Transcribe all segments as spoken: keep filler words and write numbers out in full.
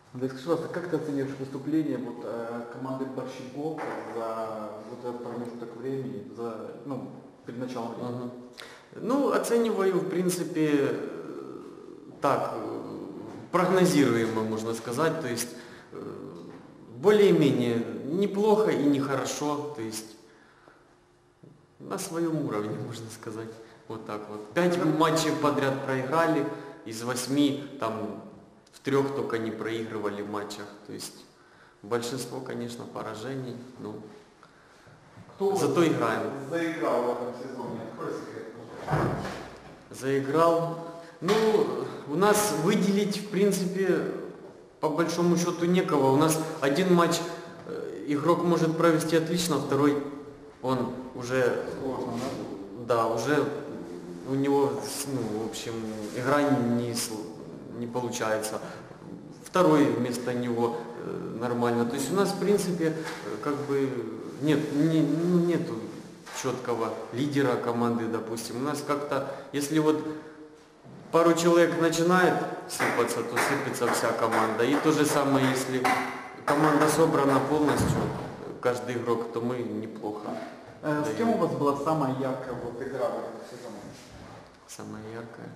Андрей, скажи, пожалуйста, как ты оцениваешь выступление вот, э, команды Борщеговка за вот этот промежуток времени, за, ну, перед началом времени? Мгм. Ну, оцениваю, в принципе, так, прогнозируемо, можно сказать, то есть э, более-менее неплохо и нехорошо, то есть на своем уровне, можно сказать, вот так вот. Пять матчей подряд проиграли, из восьми, там, в трех только не проигрывали в матчах, то есть большинство, конечно, поражений, ну, Кто зато играем. заиграл в этом сезоне? Открой секрет, пожалуйста. Заиграл. Ну, у нас выделить, в принципе, по большому счету некого. У нас один матч э, игрок может провести отлично, второй он уже, Сложно, да? да, уже у него, ну, в общем, игра не, с- не получается. Второй вместо него э, нормально. То есть у нас, в принципе, э, как бы нет, не, ну, нету четкого лидера команды, допустим. У нас как-то, если вот пару человек начинает сыпаться, то сыпется вся команда. И то же самое, если команда собрана полностью, каждый игрок, то мы неплохо. Э, с кем у вас была самая яркая вот, игра в этом сезоне? Самая яркая.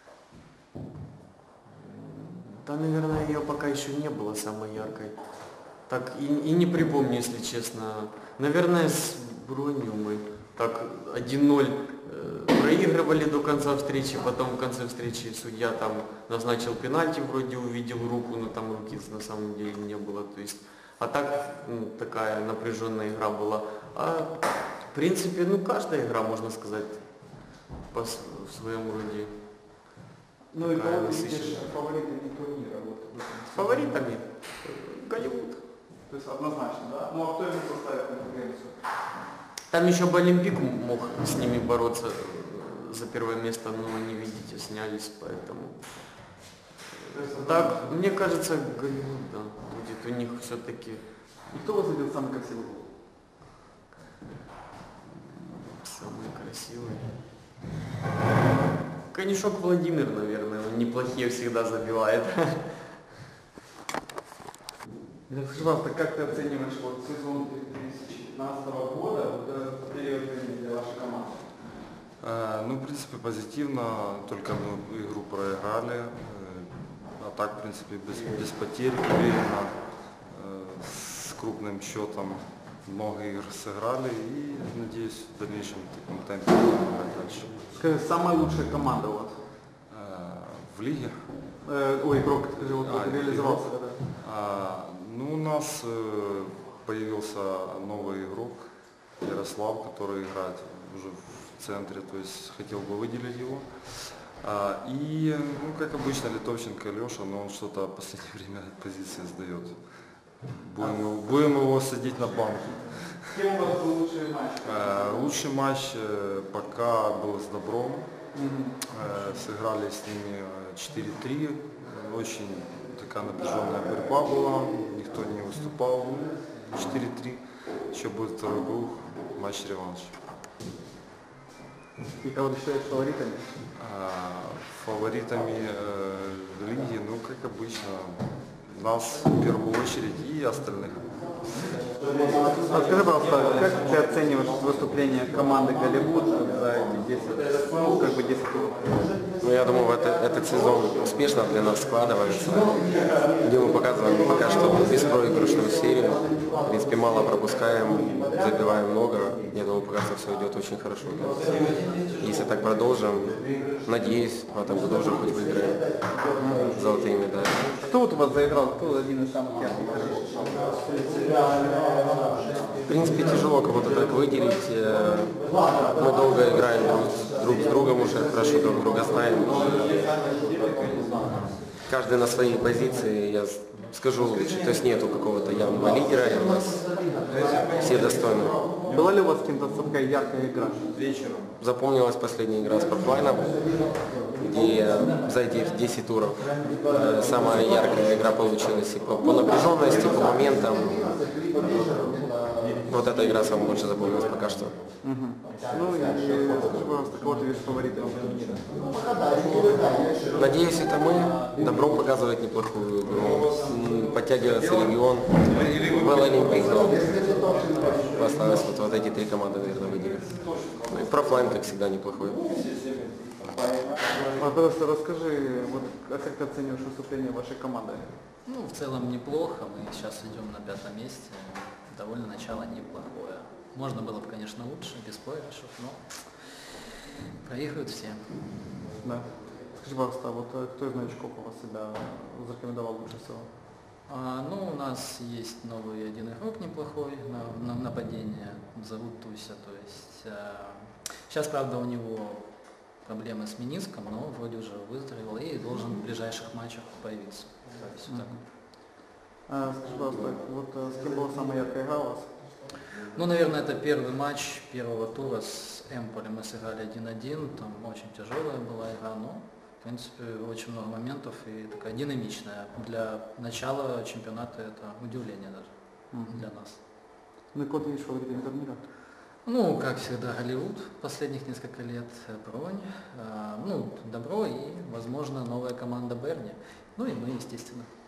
Да, наверное, ее пока еще не было самой яркой. Так и, и не припомню, если честно. Наверное, с Бронью мы так один ноль э, проигрывали до конца встречи, потом в конце встречи судья там назначил пенальти, вроде увидел руку, но там руки на самом деле не было. То есть, а так, ну, такая напряженная игра была. А в принципе, ну, каждая игра, можно сказать, по с- в своем роде. Ну и Такая кого ты насыщенная. видишь фаворитами турнира? Вот, в этом сезоне? Фаворитами Голливуд. То есть однозначно, да? Ну а кто ему составит конкуренцию? Там еще бы Олимпик мог с ними бороться э, за первое место, но они, видите, снялись, поэтому. То есть, Так, мне кажется, Голливуд, да, будет у них все-таки И кто вас забил самый красивый гол? самый красивый. Конешок Владимир, наверное, он неплохие всегда забивает. Скажи, пожалуйста, как ты оцениваешь вот сезон две тысячи пятнадцатого года, вот этот период времени для вашей команды? Э, Ну, в принципе, позитивно, только одну игру проиграли, э, а так, в принципе, без, без потерь, уверенно, э, с крупным счетом много игр сыграли и, надеюсь, в дальнейшем в таком темпе будем играть дальше. Скажи, самая лучшая команда у вас? Э, В лиге, Э, ой, игрок, скажи, вот, А, реализовался, да? а, ну, у нас э, появился новый игрок, Ярослав, который играет уже в центре, то есть хотел бы выделить его. А, и, ну, как обычно, Литовченко Леша, но он что-то в последнее время позиции сдает. Будем, его- будем его садить на банку. С кем у вас был лучший матч? Э, Лучший матч э, пока был с Добром. Мгм. Э, Сыграли с ними э, четыре-три. Э, Очень такая напряженная борьба была. Никто не выступал. четыре-три. Еще будет второй круг. Матч-реванш. И кого ты считаешь фаворитами? А, Фаворитами э, лиги, ну, как обычно, нас в первую очередь и остальных. А скажи, пожалуйста, как ты оцениваешь выступление команды Голливуд за эти десять, ну, как бы десять туров? Ну, я думаю, это, этот сезон успешно для нас складывается, где мы показываем пока что беспроигрышную серию. В принципе, мало пропускаем, забиваем много. Я думаю, пока что все идет очень хорошо. Если так продолжим, надеюсь, в этом году уже хоть выиграем золотые медали. Кто вот у вас заиграл? Кто один из самых ярких? В принципе, тяжело кого-то так выделить. Э, Мы долго играем друг, с- друг с другом, уже хорошо друг друга знаем. Каждый на своей позиции, я с- скажу лучше. То есть нету какого-то явного лидера, и у нас все достойны. Была ли у вас с кем-то такая яркая игра? Запомнилась последняя игра с Парклайном, где за эти десять туров э, самая яркая игра получилась и по, по напряженности, по моментам. Вот эта игра самая больше запомнилась пока что. Мгм. Ну и скажи, пожалуйста, кого ты видишь фаворитом в турнире? Надеюсь, это мы. Добро показывает неплохую игру. М, Подтягивается регион. Был Олимпик, но осталось вот, вот эти три команды, наверное, выделить. Ну и профлайн, как всегда, неплохой. А, пожалуйста, расскажи, вот, а как ты оцениваешь выступление вашей команды? Ну, в целом неплохо. Мы сейчас идем на пятом месте. Довольно начало неплохое. Можно было бы, конечно, лучше, без проигрышев, но проигрывают все. Да. Скажи, пожалуйста, вот э, кто из новичков у вас себя зарекомендовал лучше всего? А, ну, у нас есть новый один игрок неплохой на, на нападение. Зовут Туся. То есть а, сейчас, правда, у него проблемы с мениском, но вроде уже выздоровел и должен в ближайших матчах появиться. То есть вот так. А, скажи, пожалуйста, вот э, с кем была самая яркая игра у вас? Ну, наверное, это первый матч первого тура с Эмполем. Мы сыграли один-один, там очень тяжелая была игра, но, в принципе, очень много моментов и такая динамичная. Для начала чемпионата это удивление даже Мгм. для нас. Ну и кого ты видишь фаворитами турнира? Ну, как всегда, Голливуд последних несколько лет, э, Бронь, э, ну, Добро и, возможно, новая команда Берни. Ну и мы, естественно.